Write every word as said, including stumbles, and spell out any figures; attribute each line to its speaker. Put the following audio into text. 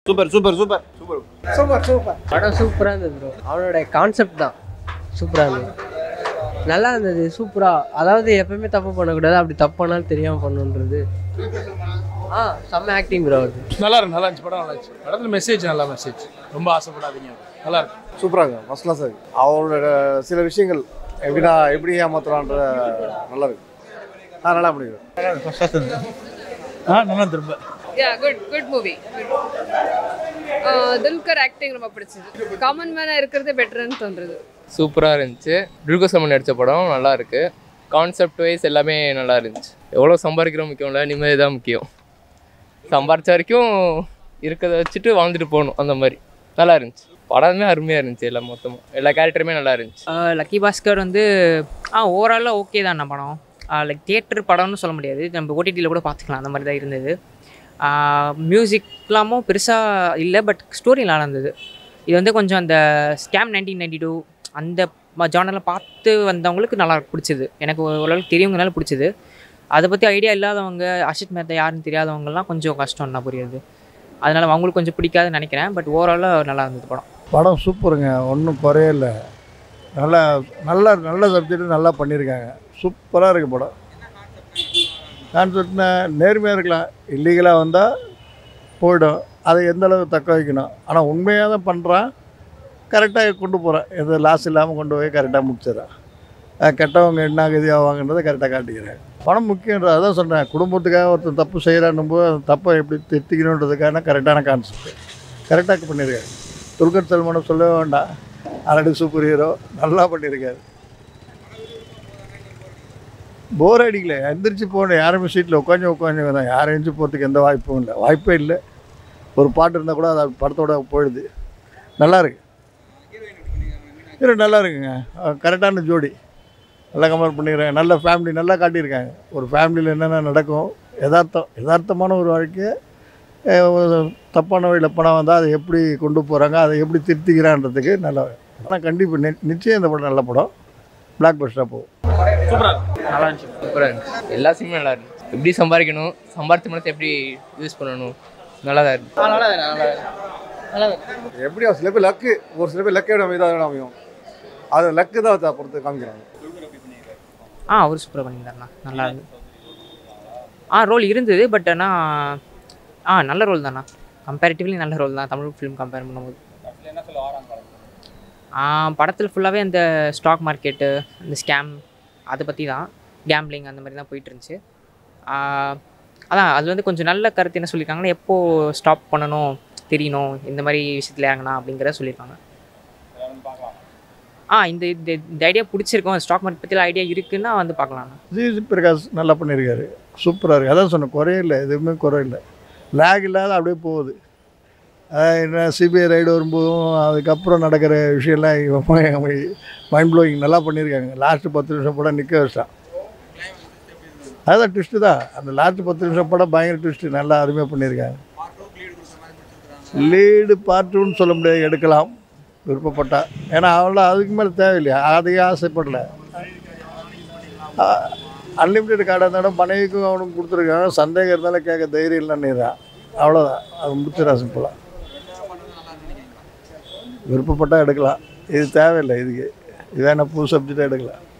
Speaker 1: Super super super super
Speaker 2: super super படம் சூப்பராக இருந்தது ப்ரோ. அவனோட கான்செப்ட் தான் சூப்பராக இருந்தது, நல்லா இருந்தது சூப்பராக. அதாவது எப்பவுமே தப்பு பண்ணக்கூடாது, அப்படி தப்பு பண்ணாலும் தெரியாமல் பண்ணுன்றது. ஆ செம்ம ஆக்டிங் ப்ரோ. அது
Speaker 3: நல்லா இருக்கு, நல்லா இருந்துச்சு படம், நல்லா இருந்துச்சு. படத்தில் மெசேஜ் நல்ல மெசேஜ், ரொம்ப ஆசைப்படாதீங்க, நல்லா இருக்கு.
Speaker 1: சூப்பராக ஃபர்ஸ்ட் கிளாஸ் இருக்கு. அவரோட சில விஷயங்கள் எப்படின்னா எப்படி ஏமாத்துறான்ற நல்லா இருக்கு. ஆ நல்லா பண்ணிடுறேன்.
Speaker 3: ஃபர்ஸ்ட் கிளாஸ் இருந்தது. ஆ நல்லா திரும்ப
Speaker 4: Yeah, good, good movie. Dulquer acting ரொம்ப பிடிச்சது. காமன் மேனா இருக்கிறதே பெட்டர்னு தோன்றுது.
Speaker 5: சூப்பராக இருந்துச்சு. துல்கர் சல்மான் நடித்த படம் நல்லா இருக்கு. கான்செப்ட் வைஸ் எல்லாமே நல்லா இருந்துச்சு. எவ்வளோ சம்பாதிக்கிறோம் முக்கியம் இல்லை, நிம்மதி தான் முக்கியம். சம்பாரிச்ச வரைக்கும் இருக்கிறத வச்சுட்டு வாழ்ந்துட்டு போகணும், அந்த மாதிரி நல்லா இருந்துச்சு. படமே அருமையாக இருந்துச்சு, எல்லாம் மொத்தமாக எல்லா கேரக்டருமே நல்லா இருந்துச்சு.
Speaker 6: லக்கி பாஸ்கர் வந்து ஆ ஓவராலாக ஓகே தான் அந்த படம். லைக் தியேட்டர் படம்னு சொல்ல முடியாது, நம்ம ஓடிடியில் கூட பார்த்துக்கலாம், அந்த மாதிரி தான் இருந்தது. மியூசிக்லாமும் பெருசாக இல்லை, பட் ஸ்டோரி நல்லா இருந்தது. இது வந்து கொஞ்சம் அந்த ஸ்கேம் நைன்டீன் நைன்டி டூ அந்த ஜானரில் பார்த்து வந்தவங்களுக்கு நல்லா பிடிச்சிது. எனக்கு ஓரளவுக்கு தெரியவங்கனால பிடிச்சிது. அதை பற்றி ஐடியா இல்லாதவங்க, அஷித் மேத்தா யாருன்னு தெரியாதவங்கலாம் கொஞ்சம் கஷ்டம் என்ன புரியுது. அதனால் அவங்களுக்கு கொஞ்சம் பிடிக்காதுன்னு நினைக்கிறேன். பட் ஓவராலாக நல்லா இருந்தது படம்.
Speaker 7: படம் சூப்பருங்க, ஒன்றும் குறையில்லை. நல்லா நல்லா நல்ல சப்ஜெக்ட் நல்லா பண்ணியிருக்காங்க, சூப்பராக இருக்குது படம். கான்செப்ட்னா நேர்மையாக இருக்கலாம், இல்லீகலாக வந்தால் போய்டும், அதை எந்த அளவுக்கு தக்க வைக்கணும். ஆனால் உண்மையாக தான் பண்ணுறான், கரெக்டாக கொண்டு போகிறேன், எது லாஸ் இல்லாமல் கொண்டு போய் கரெக்டாக முடிச்சிடறேன். கெட்டவங்க என்ன கதி ஆவாங்கன்றதை கரெக்டாக காட்டிக்கிறேன். பணம் முக்கியன்ற அதான் சொல்கிறேன். குடும்பத்துக்காக ஒருத்தர் தப்பு செய்கிறான்னும் போது அந்த தப்பை எப்படி திருத்திக்கணுன்றதுக்கான கரெக்டான கான்செப்ட் கரெக்டாக பண்ணியிருக்காரு. துல்கர் சல்மானை சொல்லவே வேண்டாம், ஆல்ரெடி சூப்பர் ஹீரோ, நல்லா பண்ணியிருக்காரு. போர் அடிக்கல, எந்திரிச்சு போகணும். யாருமே சீட்டில் உட்காந்து உட்காந்து தான், யாரும் எழுந்து போகிறதுக்கு எந்த வாய்ப்பும் இல்லை, வாய்ப்பே இல்லை. ஒரு பாட்டு இருந்தால் கூட அது படத்தோட போயிடுது. நல்லா இருக்கு, ஹீரோ நல்லா இருக்குங்க, கரெக்டான ஜோடி, நல்லா கம்பேர் பண்ணிக்கிறேன். நல்ல ஃபேமிலி நல்லா காட்டியிருக்காங்க. ஒரு ஃபேமிலியில் என்னென்ன நடக்கும், யதார்த்தம் யதார்த்தமான ஒரு வாழ்க்கையை தப்பான வழியில் பணம் வந்தால் அதை எப்படி கொண்டு போகிறாங்க, அதை எப்படி திருத்திக்கிறான்றதுக்கு நல்லா. ஆனால் கண்டிப்பாக நி நிச்சயம் இந்த படம் நல்ல படம், பிளாக் பஸ்டராக போகும்.
Speaker 5: நல்லா இருந்துச்சு, சூப்பராக இருந்துச்சு. எல்லா சீனுமே நல்லா இருந்துச்சு. எப்படி சம்பாதிக்கணும், சம்பாதிச்ச பணத்தை எப்படி யூஸ் பண்ணணும், நல்லா தான் இருந்துச்சு.
Speaker 2: நல்லா நல்லா நல்லா
Speaker 1: எப்படி சில பேர் லக்கு, ஒரு சில பேர் லக்கே இதாக அமையும், அது லக்கு தான் பொறுத்து காமிக்கிறாங்க.
Speaker 6: ஆ அவர் சூப்பராக பண்ணியிருந்தாருண்ணா, நல்லா இருந்தது. ஆ ரோல் இருந்தது, பட் ஆனால் ஆ நல்ல ரோல் தான்ண்ணா, கம்பேரிட்டிவ்லி நல்ல ரோல் தான் தமிழ் ஃபிலிம் கம்பேர் பண்ணும்போது. படத்தில் ஃபுல்லாகவே அந்த ஸ்டாக் மார்க்கெட்டு, இந்த ஸ்கேம், அதை பற்றி தான், கேம்பிளிங் அந்த மாதிரி தான் போயிட்டு இருந்துச்சு. அதான் அது வந்து கொஞ்சம் நல்ல கருத்து என்ன சொல்லியிருக்காங்கன்னா, எப்போது ஸ்டாப் பண்ணணும் தெரியணும், இந்த மாதிரி விஷயத்தில் இறங்கினா அப்படிங்கிறத சொல்லியிருக்காங்க. ஆ இந்த இந்த ஐடியா பிடிச்சிருக்கோம், ஸ்டாக் மார்க்கெட் பற்றிலாம் ஐடியா இருக்குன்னா வந்து பார்க்கலாம்.
Speaker 7: ஜி பிரகாஷ் நல்லா பண்ணியிருக்காரு, சூப்பராக இருக்குது. அதான் சொன்னேன், குறையில்லை, எதுவுமே குறையில்லை, லேக் இல்லாத அப்படியே போகுது. என்ன சிபிஐ ரைடு வரும்போதும் அதுக்கப்புறம் நடக்கிற விஷயம்லாம் மைண்ட் ப்ளோயிங் நல்லா பண்ணியிருக்காங்க. லாஸ்ட்டு பத்து நிமிஷம் படம் நிற்க வச்சிட்டான், அதுதான் ட்விஸ்ட்டு தான். அந்த லாஸ்ட்டு பத்து நிமிஷம் படம் பயங்கர ட்விஸ்ட்டு, நல்லா அருமையாக பண்ணியிருக்காங்க. லீடு பார்ட் டூன்னு சொல்ல முடியாது, எடுக்கலாம் விருப்பப்பட்டா. ஏன்னா அவள அதுக்கு மேலே தேவையில்லையா, அதையே ஆசைப்படல. அன்லிமிட்டெட் கார்டாக இருந்தாலும் மனைவிக்கும் அவனுக்கு கொடுத்துருக்காங்க, சந்தேகம் இருந்தாலும் கேட்க தைரியம் இல்லைன்னுறான், அவ்வளோதான். அது முடிச்சிடா சிம்பிளாக. விருப்பப்பட்டால் எடுக்கலாம், இது தேவையில்லை, இதுக்கு இதான் புது சப்ஜெக்டாக எடுக்கலாம்.